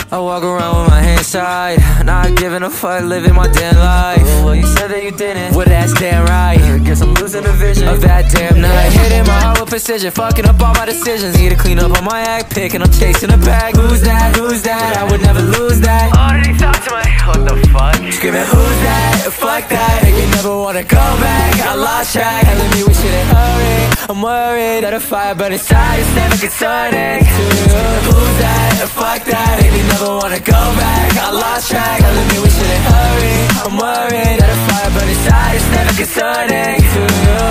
I walk around with my hands tied, not giving a fuck, living my damn life. Well, you said that you didn't, well that's damn right. Guess I'm losing the vision of that damn night. Hitting my heart with precision, fucking up all my decisions. Need to clean up on my act, picking I'm chasing a bag. Who's that, who's that, I would never lose that. Already thought to my, what the fuck? Screaming who's that, fuck that. Make me never wanna go back, I lost track. Telling me we shouldn't hurry, I'm worried that a fire burn inside, it's never concerning to you. Who's that, fuck that. Make me never wanna go back, I lost track. Telling me we shouldn't hurry, I'm worried that a fire burn inside, it's never concerning to you.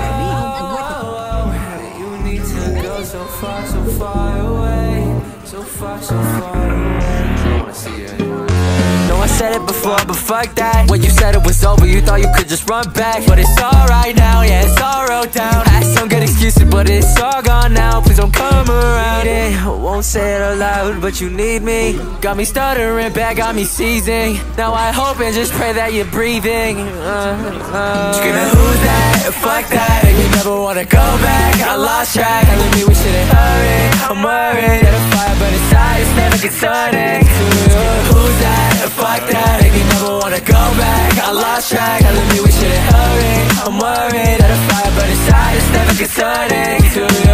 You need to go so far away, so far away. I don't wanna see you anymore. No, I said it before, but fuck that. When you said it was over, you thought you could just run back. But it's alright now, yeah, it's all wrote down. Had some good excuses, but it's all gone now. Please don't come around it. I won't say it out loud, but you need me. Got me stuttering back, got me seizing. Now I hope and just pray that you're breathing. Screaming who's that, fuck that. Make me never wanna go back, I lost track. Telling me we shouldn't hurry, I'm worried that a fire burn inside, it's never concerning to you. Who's that, fuck that. Make me never wanna go back, I lost track. Telling me we shouldn't hurry, I'm worried that a fire burn inside, it's never concerning to you.